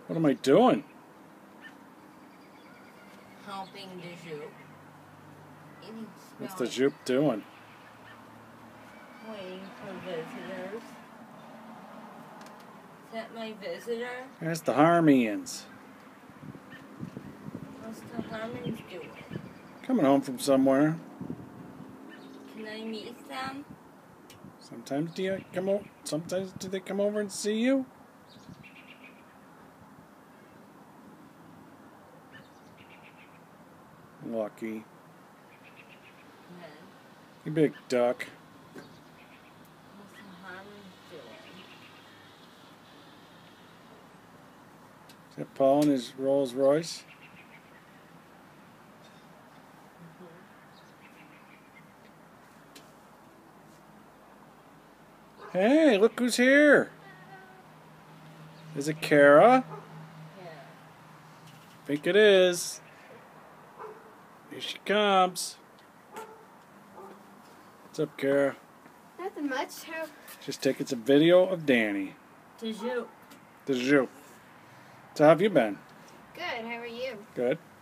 What am I doing? Helping the Zoop. What's the Zoop doing? Waiting for visitors. Is that my visitor? There's the Harmians. What's the Harmons doing? Coming home from somewhere. Can I meet them? Sometimes Sometimes do they come over and see you? Lucky. No. You big duck. What's the Harmons doing? Is that Paul in his Rolls Royce? Hey, look who's here. Is it Kara? Yeah. I think it is. Here she comes. What's up, Kara? Nothing much. Just taking some video of Danny. The Zoop. The Zoop. So how have you been? Good. How are you? Good.